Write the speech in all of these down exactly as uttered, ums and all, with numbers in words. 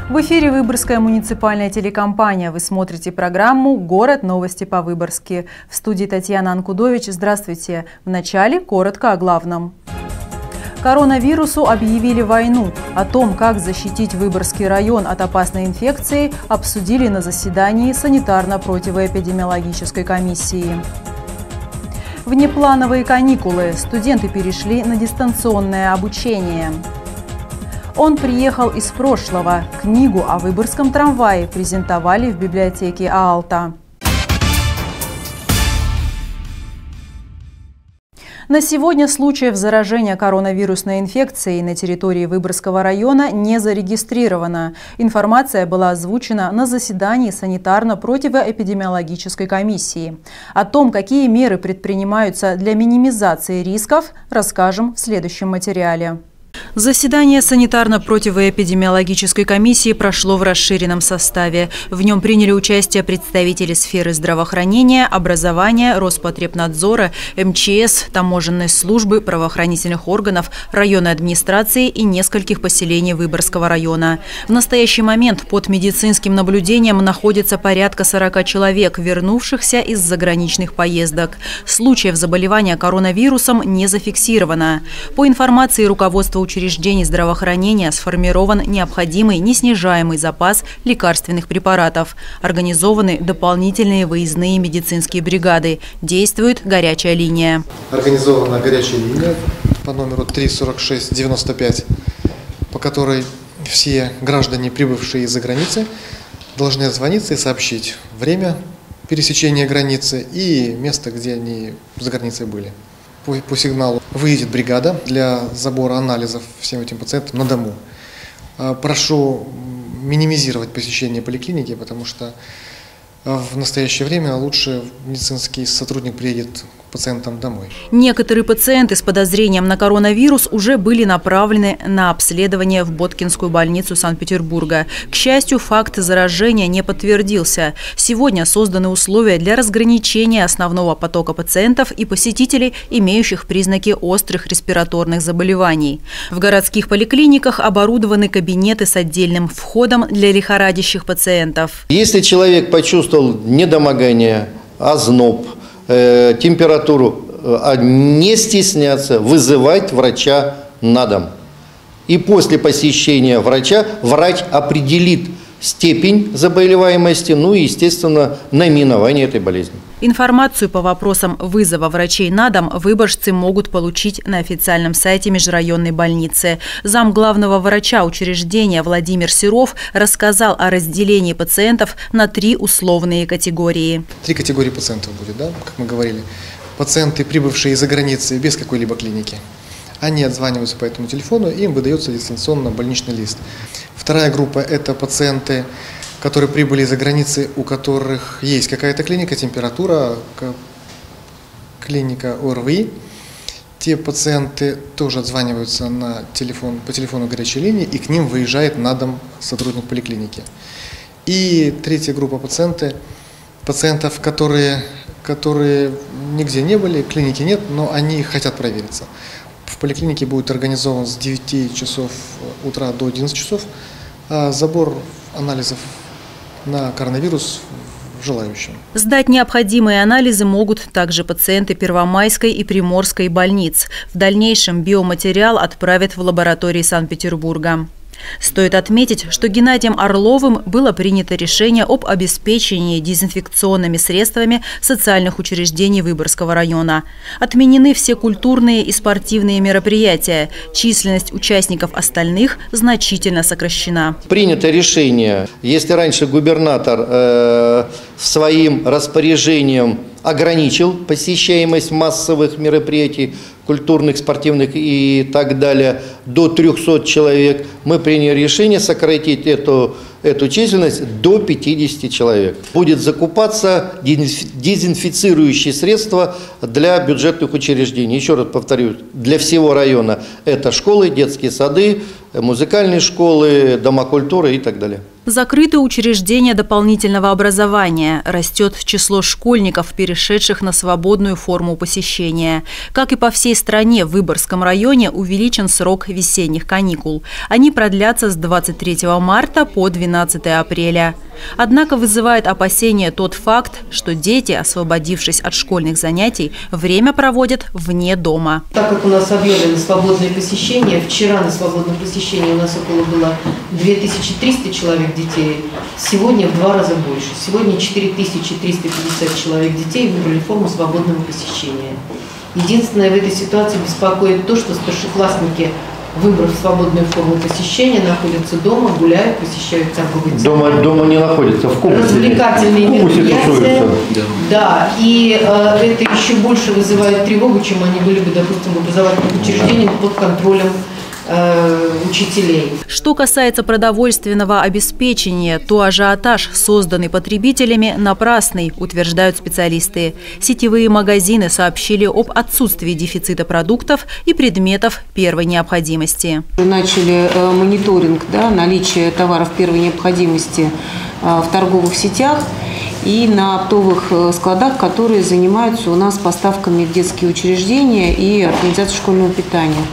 В эфире Выборгская муниципальная телекомпания. Вы смотрите программу «Город. Новости по-выборгски». В студии Татьяна Анкудович. Здравствуйте. Вначале коротко о главном. Коронавирусу объявили войну. О том, как защитить Выборгский район от опасной инфекции, обсудили на заседании санитарно-противоэпидемиологической комиссии. Внеплановые каникулы. Студенты перешли на дистанционное обучение. Он приехал из прошлого. Книгу о Выборгском трамвае презентовали в библиотеке ААЛТа. На сегодня случаев заражения коронавирусной инфекцией на территории Выборгского района не зарегистрировано. Информация была озвучена на заседании санитарно-противоэпидемиологической комиссии. О том, какие меры предпринимаются для минимизации рисков, расскажем в следующем материале. Заседание санитарно-противоэпидемиологической комиссии прошло в расширенном составе. В нем приняли участие представители сферы здравоохранения, образования, Роспотребнадзора, эм че эс, таможенной службы, правоохранительных органов, районной администрации и нескольких поселений Выборгского района. В настоящий момент под медицинским наблюдением находится порядка сорока человек, вернувшихся из заграничных поездок. Случаев заболевания коронавирусом не зафиксировано. По информации руководства учреждений здравоохранения сформирован необходимый неснижаемый запас лекарственных препаратов. Организованы дополнительные выездные медицинские бригады. Действует горячая линия. Организована горячая линия по номеру три сорок шесть девяносто пять, по которой все граждане, прибывшие из-за границы, должны отзвониться и сообщить время пересечения границы и место, где они за границей были. По, по сигналу выйдет бригада для забора анализов всем этим пациентам на дому. Прошу минимизировать посещение поликлиники, потому что в настоящее время лучше медицинский сотрудник приедет к пациентам домой. Некоторые пациенты с подозрением на коронавирус уже были направлены на обследование в Боткинскую больницу Санкт-Петербурга. К счастью, факт заражения не подтвердился. Сегодня созданы условия для разграничения основного потока пациентов и посетителей, имеющих признаки острых респираторных заболеваний. В городских поликлиниках оборудованы кабинеты с отдельным входом для лихорадящих пациентов. Если человек почувствовал недомогание, озноб, э, температуру, э, не стесняться вызывать врача на дом. И после посещения врача врач определит степень заболеваемости, ну и, естественно, наименование этой болезни. Информацию по вопросам вызова врачей на дом выборжцы могут получить на официальном сайте межрайонной больницы. Зам главного врача учреждения Владимир Серов рассказал о разделении пациентов на три условные категории. Три категории пациентов будет, да, как мы говорили. Пациенты, прибывшие из-за границы без какой-либо клиники. Они отзваниваются по этому телефону, и им выдается дистанционно больничный лист. Вторая группа – это пациенты, которые прибыли из-за границы, у которых есть какая-то клиника, температура, клиника о эр вэ и. Те пациенты тоже отзваниваются на телефон, по телефону горячей линии, и к ним выезжает на дом сотрудник поликлиники. И третья группа пациенты, пациентов, которые, которые нигде не были, клиники нет, но они хотят провериться. В поликлинике будет организован с девяти часов утра до одиннадцати часов забор анализов на коронавирус желающим. Сдать необходимые анализы могут также пациенты Первомайской и Приморской больниц. В дальнейшем биоматериал отправят в лаборатории Санкт-Петербурга. Стоит отметить, что Геннадием Орловым было принято решение об обеспечении дезинфекционными средствами социальных учреждений Выборгского района. Отменены все культурные и спортивные мероприятия. Численность участников остальных значительно сокращена. Принято решение, если раньше губернатор э, своим распоряжением ограничил посещаемость массовых мероприятий, культурных, спортивных и так далее, до трёхсот человек, мы приняли решение сократить эту, эту численность до пятидесяти человек. Будет закупаться дезинфицирующие средства для бюджетных учреждений. Еще раз повторю, для всего района это школы, детские сады, музыкальные школы, дома культуры и так далее. Закрыты учреждения дополнительного образования. Растет число школьников, перешедших на свободную форму посещения. Как и по всей стране, в Выборгском районе увеличен срок весенних каникул. Они продлятся с двадцать третьего марта по двенадцатое апреля. Однако вызывает опасения тот факт, что дети, освободившись от школьных занятий, время проводят вне дома. Так как у нас объявлено свободное посещение, вчера на свободном посещении у нас около было две тысячи триста человек детей, сегодня в два раза больше. Сегодня четыре тысячи триста пятьдесят человек детей выбрали форму свободного посещения. Единственное, в этой ситуации беспокоит то, что старшеклассники, выбрав свободную форму посещения, находятся дома, гуляют, посещают торговые центры. Дома, дома не находятся, в кубусе. Развлекательные мероприятия. Да. да, и э, это еще больше вызывает тревогу, чем они были бы, допустим, в образовательных учреждениях под контролем учителей. Что касается продовольственного обеспечения, то ажиотаж, созданный потребителями, напрасный, утверждают специалисты. Сетевые магазины сообщили об отсутствии дефицита продуктов и предметов первой необходимости. Начали мониторинг, да, наличия товаров первой необходимости в торговых сетях и на оптовых складах, которые занимаются у нас поставками в детские учреждения и организацию школьного питания.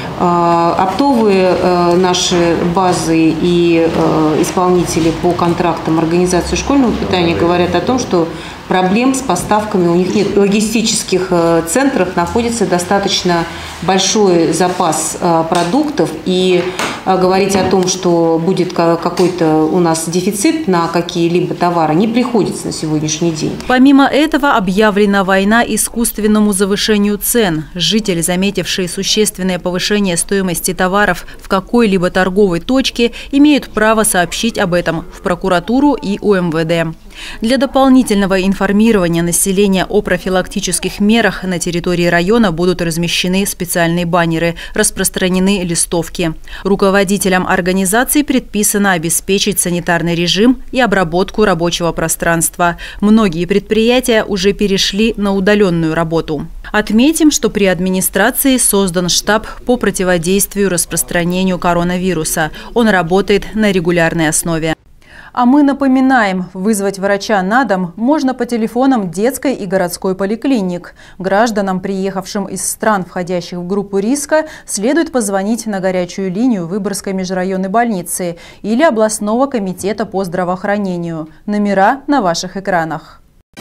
Оптовые наши базы и исполнители по контрактам организации школьного питания говорят о том, что проблем с поставками у них нет. В логистических центрах находится достаточно большой запас продуктов, и говорить о том, что будет какой-то у нас дефицит на какие-либо товары, не приходится на сегодняшний день. Помимо этого объявлена война искусственному завышению цен. Жители, заметившие существенное повышение стоимости товаров в какой-либо торговой точке, имеют право сообщить об этом в прокуратуру и у эм вэ дэ. Для дополнительного информирования населения о профилактических мерах на территории района будут размещены специальные баннеры, распространены листовки. Руководителям организации предписано обеспечить санитарный режим и обработку рабочего пространства. Многие предприятия уже перешли на удаленную работу. Отметим, что при администрации создан штаб по противодействию распространению коронавируса. Он работает на регулярной основе. А мы напоминаем, вызвать врача на дом можно по телефонам детской и городской поликлиник. Гражданам, приехавшим из стран, входящих в группу риска, следует позвонить на горячую линию Выборгской межрайонной больницы или областного комитета по здравоохранению. Номера на ваших экранах.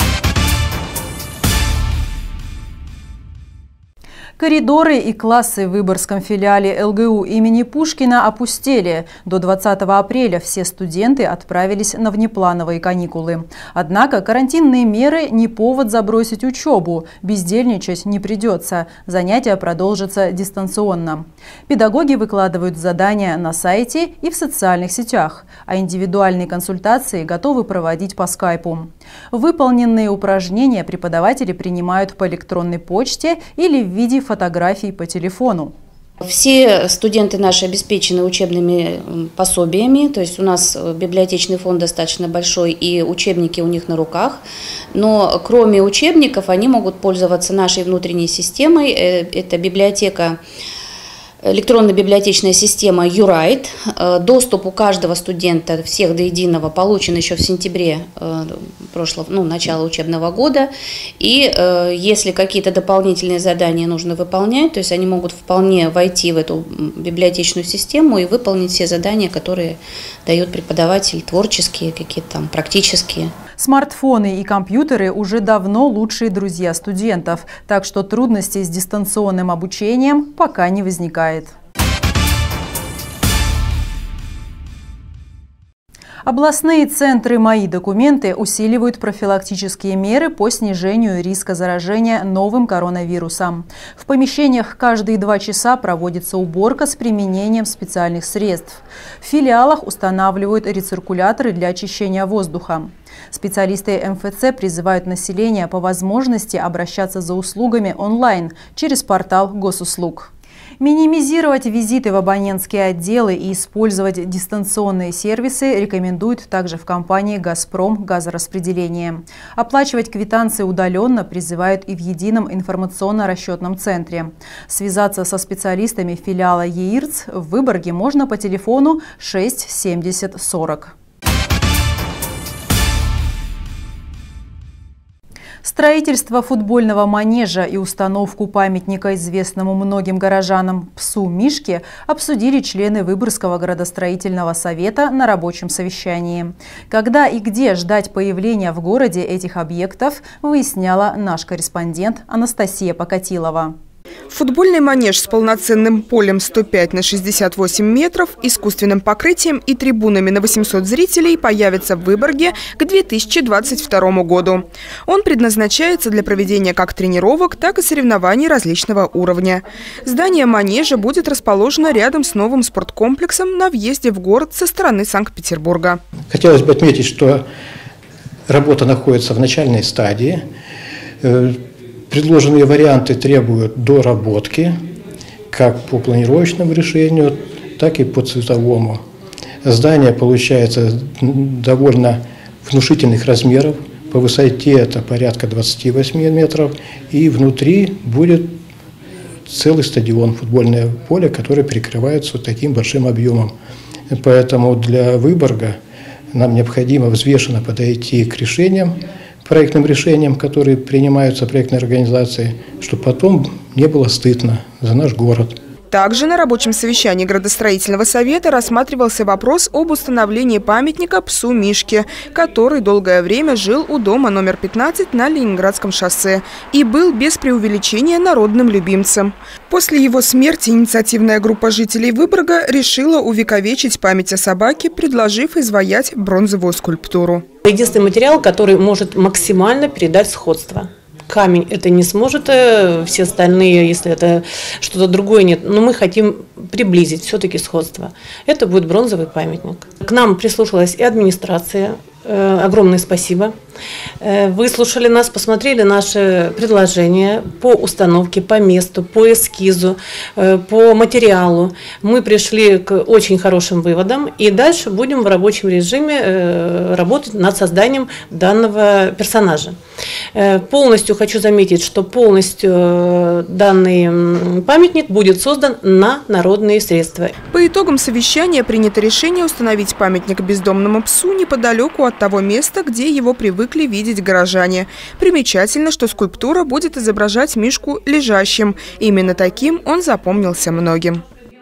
Коридоры и классы в Выборгском филиале эл гэ у имени Пушкина опустели. До двадцатого апреля все студенты отправились на внеплановые каникулы. Однако карантинные меры не повод забросить учебу. Бездельничать не придется. Занятия продолжатся дистанционно. Педагоги выкладывают задания на сайте и в социальных сетях, а индивидуальные консультации готовы проводить по скайпу. Выполненные упражнения преподаватели принимают по электронной почте или в виде фотографий по телефону. Все студенты наши обеспечены учебными пособиями, то есть у нас библиотечный фонд достаточно большой и учебники у них на руках. Но кроме учебников они могут пользоваться нашей внутренней системой. Это библиотека, электронная библиотечная система Юрайт. Доступ у каждого студента, всех до единого, получен еще в сентябре прошлого, ну, начала учебного года. И э, если какие-то дополнительные задания нужно выполнять, то есть они могут вполне войти в эту библиотечную систему и выполнить все задания, которые дает преподаватель, творческие, какие-то там практические. Смартфоны и компьютеры уже давно лучшие друзья студентов, так что трудностей с дистанционным обучением пока не возникает. Областные центры «Мои документы» усиливают профилактические меры по снижению риска заражения новым коронавирусом. В помещениях каждые два часа проводится уборка с применением специальных средств. В филиалах устанавливают рециркуляторы для очищения воздуха. Специалисты эм эф цэ призывают население по возможности обращаться за услугами онлайн через портал госуслуг. Минимизировать визиты в абонентские отделы и использовать дистанционные сервисы рекомендуют также в компании «Газпром Газораспределение». Оплачивать квитанции удаленно призывают и в едином информационно-расчетном центре. Связаться со специалистами филиала ЕИРЦ в Выборге можно по телефону шесть семьдесят сорок. Строительство футбольного манежа и установку памятника известному многим горожанам псу Мишке обсудили члены Выборгского градостроительного совета на рабочем совещании. Когда и где ждать появления в городе этих объектов, выясняла наш корреспондент Анастасия Покатилова. Футбольный манеж с полноценным полем сто пять на шестьдесят восемь метров, искусственным покрытием и трибунами на восемьсот зрителей появится в Выборге к две тысячи двадцать второму году. Он предназначается для проведения как тренировок, так и соревнований различного уровня. Здание манежа будет расположено рядом с новым спорткомплексом на въезде в город со стороны Санкт-Петербурга. Хотелось бы отметить, что работа находится в начальной стадии. Предложенные варианты требуют доработки как по планировочному решению, так и по цветовому. Здание получается довольно внушительных размеров. По высоте это порядка двадцати восьми метров. И внутри будет целый стадион, футбольное поле, которое перекрывается вот таким большим объемом. Поэтому для Выборга нам необходимо взвешенно подойти к решениям, проектным решениям, которые принимаются проектной организацией, чтобы потом не было стыдно за наш город. Также на рабочем совещании градостроительного совета рассматривался вопрос об установлении памятника псу Мишке, который долгое время жил у дома номер пятнадцать на Ленинградском шоссе и был без преувеличения народным любимцем. После его смерти инициативная группа жителей Выборга решила увековечить память о собаке, предложив изваять бронзовую скульптуру. Единственный материал, который может максимально передать сходство. Камень это не сможет, все остальные, если это что-то другое, нет. Но мы хотим приблизить все-таки сходство. Это будет бронзовый памятник. К нам прислушалась и администрация. Огромное спасибо. Выслушали нас, посмотрели наши предложения по установке, по месту, по эскизу, по материалу. Мы пришли к очень хорошим выводам и дальше будем в рабочем режиме работать над созданием данного персонажа. Полностью хочу заметить, что полностью данный памятник будет создан на народные средства. По итогам совещания принято решение установить памятник бездомному псу неподалеку от того места, где его привыкли видеть горожане. Примечательно, что скульптура будет изображать Мишку лежащим. Именно таким он запомнился многим.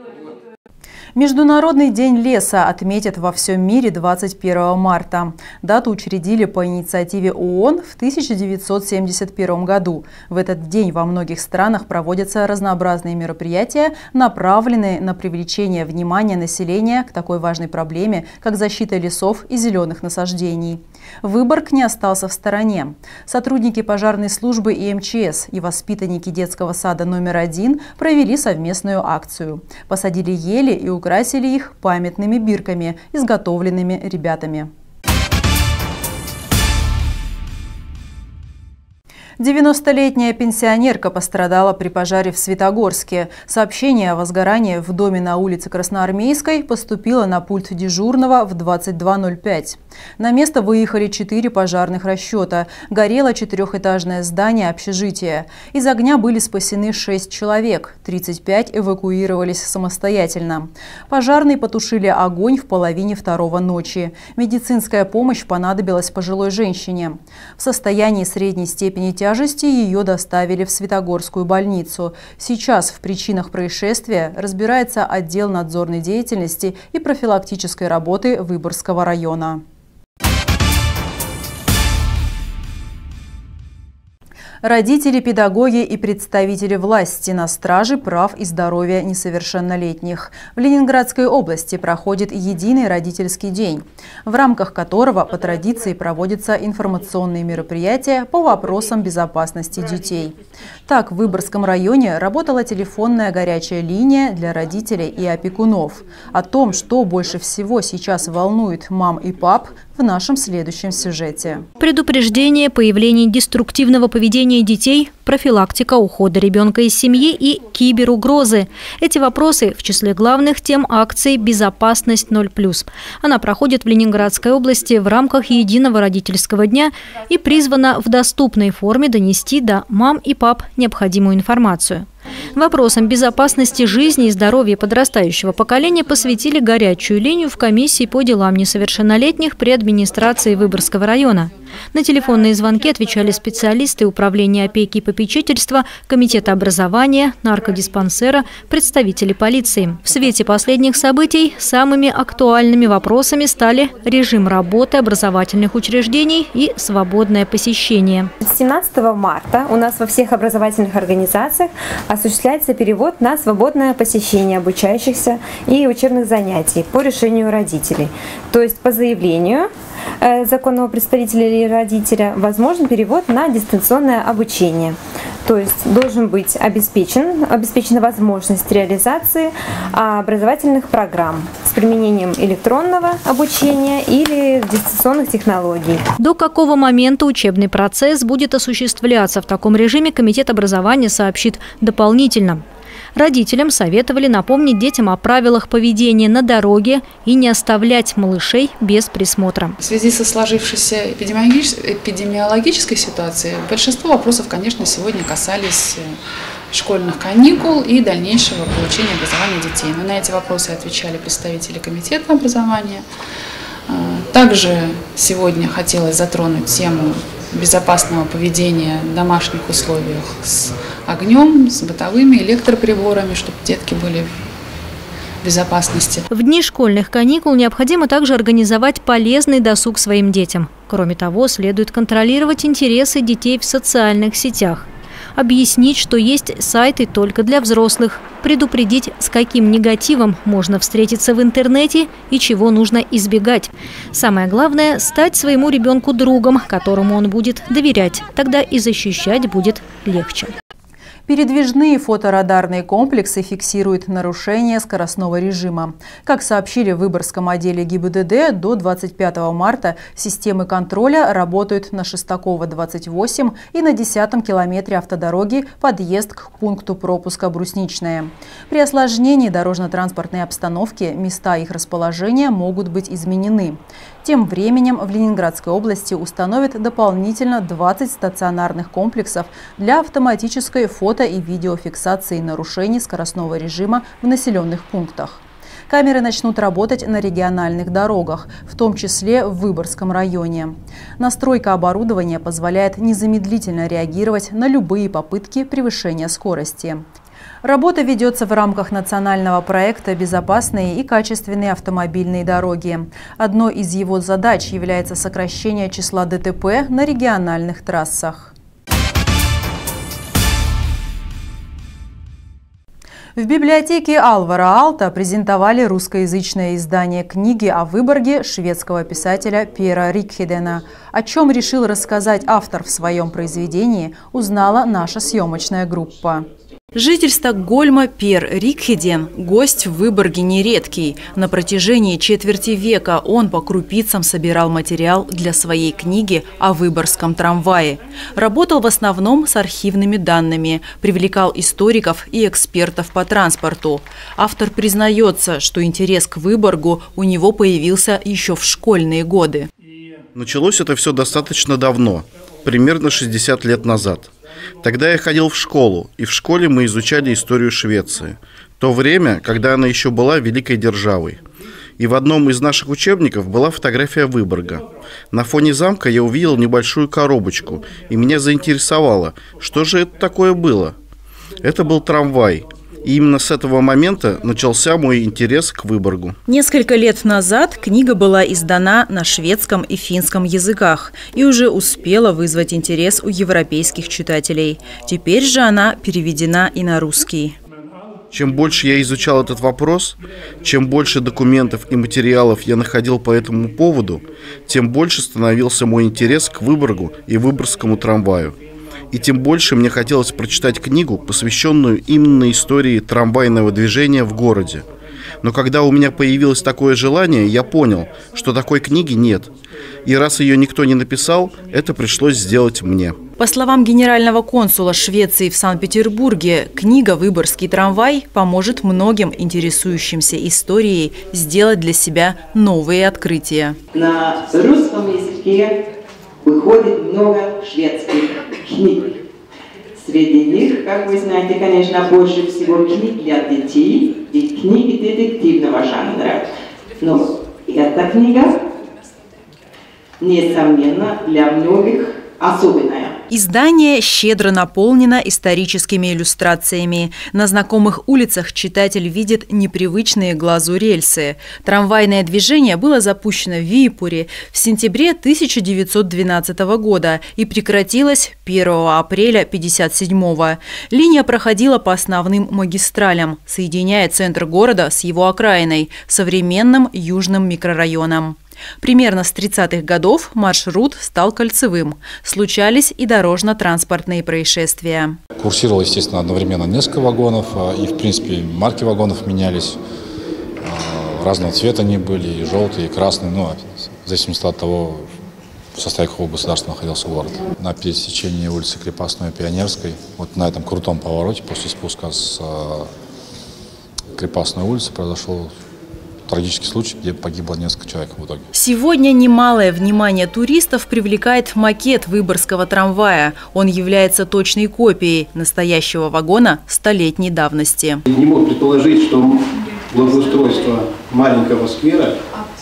Международный день леса отметят во всем мире двадцать первого марта. Дату учредили по инициативе ООН в тысяча девятьсот семьдесят первом году. В этот день во многих странах проводятся разнообразные мероприятия, направленные на привлечение внимания населения к такой важной проблеме, как защита лесов и зеленых насаждений. Выборг не остался в стороне. Сотрудники пожарной службы и эм че эс и воспитанники детского сада номер один провели совместную акцию. Посадили ели и украсили их памятными бирками, изготовленными ребятами. девяностолетняя пенсионерка пострадала при пожаре в Светогорске. Сообщение о возгорании в доме на улице Красноармейской поступило на пульт дежурного в двадцать два ноль пять. На место выехали четыре пожарных расчета. Горело четырехэтажное здание общежития. Из огня были спасены шесть человек. тридцать пять эвакуировались самостоятельно. Пожарные потушили огонь в половине второго ночи. Медицинская помощь понадобилась пожилой женщине. В состоянии средней степени тяжести тяжести ее доставили в Светогорскую больницу. Сейчас в причинах происшествия разбирается отдел надзорной деятельности и профилактической работы Выборгского района. Родители, педагоги и представители власти на страже прав и здоровья несовершеннолетних. В Ленинградской области проходит единый родительский день, в рамках которого по традиции проводятся информационные мероприятия по вопросам безопасности детей. Так, в Выборгском районе работала телефонная горячая линия для родителей и опекунов. О том, что больше всего сейчас волнует мам и пап, в нашем следующем сюжете. Предупреждение появления деструктивного поведения детей, профилактика ухода ребенка из семьи и киберугрозы. Эти вопросы в числе главных тем акции «Безопасность ноль плюс». Она проходит в Ленинградской области в рамках единого родительского дня и призвана в доступной форме донести до мам и пап необходимую информацию. Вопросам безопасности жизни и здоровья подрастающего поколения посвятили горячую линию в комиссии по делам несовершеннолетних при администрации Выборгского района. На телефонные звонки отвечали специалисты Управления опеки и попечительства, Комитета образования, наркодиспансера, представители полиции. В свете последних событий самыми актуальными вопросами стали режим работы образовательных учреждений и свободное посещение. семнадцатого марта у нас во всех образовательных организациях осуществляется перевод на свободное посещение обучающихся и учебных занятий по решению родителей. То есть по заявлению э, законного представителя или родителя возможен перевод на дистанционное обучение. То есть должен быть обеспечен, обеспечена возможность реализации образовательных программ с применением электронного обучения или дистанционных технологий. До какого момента учебный процесс будет осуществляться в таком режиме, Комитет образования сообщит дополнительно. Родителям советовали напомнить детям о правилах поведения на дороге и не оставлять малышей без присмотра. В связи со сложившейся эпидемиологической ситуацией большинство вопросов, конечно, сегодня касались школьных каникул и дальнейшего получения образования детей. Но на эти вопросы отвечали представители Комитета образования. Также сегодня хотелось затронуть тему безопасного поведения в домашних условиях с огнем, с бытовыми электроприборами, чтобы детки были в безопасности. В дни школьных каникул необходимо также организовать полезный досуг своим детям. Кроме того, следует контролировать интересы детей в социальных сетях. Объяснить, что есть сайты только для взрослых, предупредить, с каким негативом можно встретиться в интернете и чего нужно избегать. Самое главное – стать своему ребенку другом, которому он будет доверять. Тогда и защищать будет легче. Передвижные фоторадарные комплексы фиксируют нарушение скоростного режима. Как сообщили в Выборгском отделе ГИБДД, до двадцать пятого марта системы контроля работают на Шестакова, двадцать восемь и на десятом километре автодороги подъезд к пункту пропуска Брусничная. При осложнении дорожно-транспортной обстановки места их расположения могут быть изменены. Тем временем в Ленинградской области установят дополнительно двадцать стационарных комплексов для автоматической фото- и видеофиксации нарушений скоростного режима в населенных пунктах. Камеры начнут работать на региональных дорогах, в том числе в Выборгском районе. Настройка оборудования позволяет незамедлительно реагировать на любые попытки превышения скорости. Работа ведется в рамках национального проекта «Безопасные и качественные автомобильные дороги». Одной из его задач является сокращение числа ДТП на региональных трассах. В библиотеке Алвара Алта презентовали русскоязычное издание книги о Выборге шведского писателя Пера Рикхедена. О чем решил рассказать автор в своем произведении, узнала наша съемочная группа. Житель Стокгольма Пер Рикхеден – гость в Выборге нередкий. На протяжении четверти века он по крупицам собирал материал для своей книги о Выборгском трамвае. Работал в основном с архивными данными, привлекал историков и экспертов по транспорту. Автор признается, что интерес к Выборгу у него появился еще в школьные годы. Началось это все достаточно давно, примерно шестьдесят лет назад. Тогда я ходил в школу, и в школе мы изучали историю Швеции. То время, когда она еще была великой державой. И в одном из наших учебников была фотография Выборга. На фоне замка я увидел небольшую коробочку, и меня заинтересовало, что же это такое было. Это был трамвай. И именно с этого момента начался мой интерес к Выборгу. Несколько лет назад книга была издана на шведском и финском языках и уже успела вызвать интерес у европейских читателей. Теперь же она переведена и на русский. Чем больше я изучал этот вопрос, чем больше документов и материалов я находил по этому поводу, тем больше становился мой интерес к Выборгу и Выборгскому трамваю. И тем больше мне хотелось прочитать книгу, посвященную именно истории трамвайного движения в городе. Но когда у меня появилось такое желание, я понял, что такой книги нет. И раз ее никто не написал, это пришлось сделать мне. По словам генерального консула Швеции в Санкт-Петербурге, книга «Выборгский трамвай» поможет многим интересующимся историей сделать для себя новые открытия. На русском языке выходит много шведских книг. Среди них, как вы знаете, конечно, больше всего книг для детей и книги детективного жанра. Но эта книга, несомненно, для многих особенная. Издание щедро наполнено историческими иллюстрациями. На знакомых улицах читатель видит непривычные глазу рельсы. Трамвайное движение было запущено в Виипуре в сентябре тысяча девятьсот двенадцатого года и прекратилось первого апреля тысяча девятьсот пятьдесят седьмого. Линия проходила по основным магистралям, соединяя центр города с его окраиной, современным южным микрорайоном. Примерно с тридцатых годов маршрут стал кольцевым. Случались и дорожно-транспортные происшествия. Курсировало, естественно, одновременно несколько вагонов, и, в принципе, марки вагонов менялись. Разного цвета они были, и желтые, и красные, ну, в зависимости от того, в составе какого государства находился город. На пересечении улицы Крепостной и Пионерской, вот на этом крутом повороте, после спуска с Крепостной улицы, произошел трагический случай, где погибло несколько человек в итоге. Сегодня немалое внимание туристов привлекает макет выборгского трамвая. Он является точной копией настоящего вагона столетней давности. Не мог предположить, что благоустройство маленького сквера,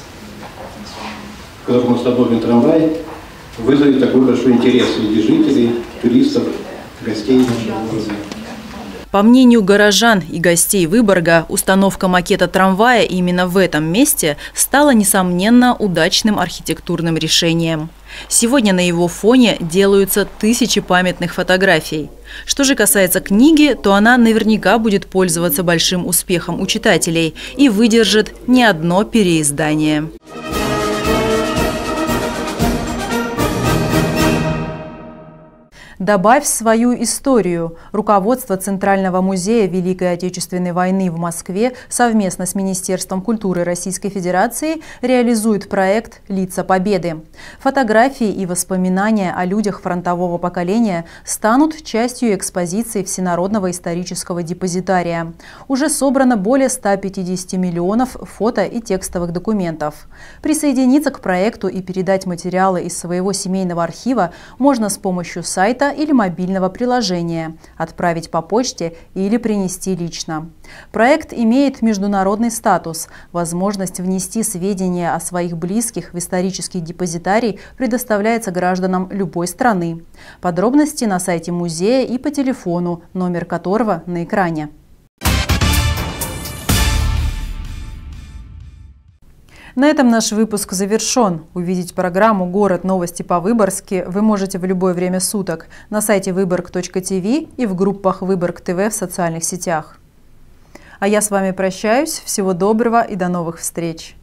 в котором установлен трамвай, вызовет такой большой интерес среди жителей, туристов, гостей нашего города. По мнению горожан и гостей Выборга, установка макета трамвая именно в этом месте стала, несомненно, удачным архитектурным решением. Сегодня на его фоне делаются тысячи памятных фотографий. Что же касается книги, то она наверняка будет пользоваться большим успехом у читателей и выдержит не одно переиздание. «Добавь свою историю». Руководство Центрального музея Великой Отечественной войны в Москве совместно с Министерством культуры Российской Федерации реализует проект «Лица Победы». Фотографии и воспоминания о людях фронтового поколения станут частью экспозиции Всенародного исторического депозитария. Уже собрано более ста пятидесяти миллионов фото и текстовых документов. Присоединиться к проекту и передать материалы из своего семейного архива можно с помощью сайта или мобильного приложения, отправить по почте или принести лично. Проект имеет международный статус. Возможность внести сведения о своих близких в исторический депозитарий предоставляется гражданам любой страны. Подробности на сайте музея и по телефону, номер которого на экране. На этом наш выпуск завершен. Увидеть программу «Город. Новости по-выборгски» вы можете в любое время суток на сайте выборг точка тв и в группах Выборг ТВ в социальных сетях. А я с вами прощаюсь. Всего доброго и до новых встреч!